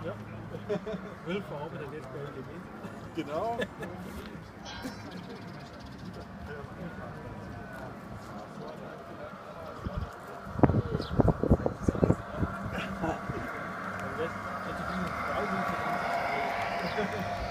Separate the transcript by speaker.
Speaker 1: Ja. 12 Farben, dann geht es bei mit.
Speaker 2: Genau.
Speaker 1: Jetzt bin ich